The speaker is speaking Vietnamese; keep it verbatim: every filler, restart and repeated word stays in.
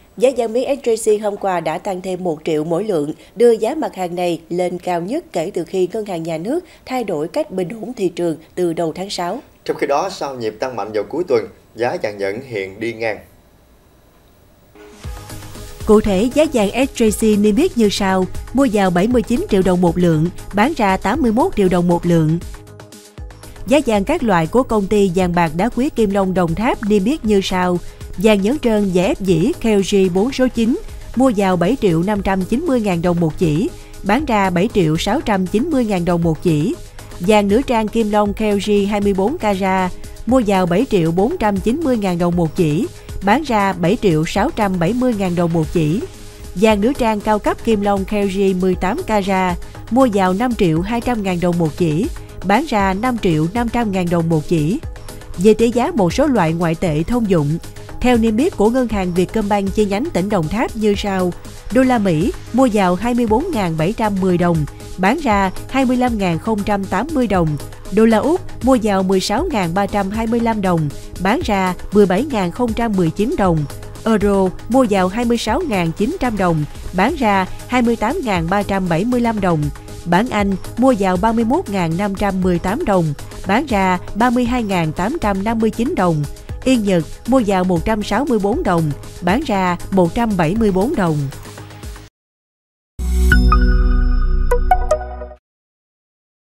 Giá vàng miếng ét gi xê hôm qua đã tăng thêm một triệu mỗi lượng, đưa giá mặt hàng này lên cao nhất kể từ khi Ngân hàng Nhà nước thay đổi cách bình ổn thị trường từ đầu tháng sáu. Trong khi đó, sau nhịp tăng mạnh vào cuối tuần, giá vàng nhẫn hiện đi ngang. Cụ thể, giá vàng ét gi xê niêm yết như sau: mua vào bảy mươi chín triệu đồng một lượng, bán ra tám mươi mốt triệu đồng một lượng. Giá vàng các loại của công ty vàng bạc đá quý Kim Long Đồng Tháp niêm yết như sau: vàng nhẫn trơn và ép dĩ ca lờ giê bốn số chín, mua vào bảy triệu năm trăm chín mươi ngàn đồng một chỉ, bán ra bảy triệu sáu trăm chín mươi ngàn đồng một chỉ. Vàng nữ trang Kim Long ca lờ giê hai mươi bốn carat, mua vào bảy triệu bốn trăm chín mươi ngàn đồng một chỉ, bán ra bảy triệu sáu trăm bảy mươi ngàn đồng một chỉ. Vàng nữ trang cao cấp Kim Long ca lờ giê mười tám carat, mua vào năm triệu hai trăm ngàn đồng một chỉ, bán ra năm triệu năm trăm ngàn đồng một chỉ. Về tỷ giá một số loại ngoại tệ thông dụng, theo niêm yết của Ngân hàng Vietcombank chi nhánh tỉnh Đồng Tháp như sau: đô la Mỹ mua vào hai mươi bốn nghìn bảy trăm mười đồng, bán ra hai mươi lăm nghìn không trăm tám mươi đồng. Đô la Úc mua vào mười sáu nghìn ba trăm hai mươi lăm đồng, bán ra mười bảy nghìn không trăm mười chín đồng. Euro mua vào hai mươi sáu nghìn chín trăm đồng, bán ra hai mươi tám nghìn ba trăm bảy mươi lăm đồng. Bảng Anh mua vào ba mươi mốt nghìn năm trăm mười tám đồng, bán ra ba mươi hai nghìn tám trăm năm mươi chín đồng. Yên Nhật mua vào một trăm sáu mươi bốn đồng, bán ra một trăm bảy mươi bốn đồng.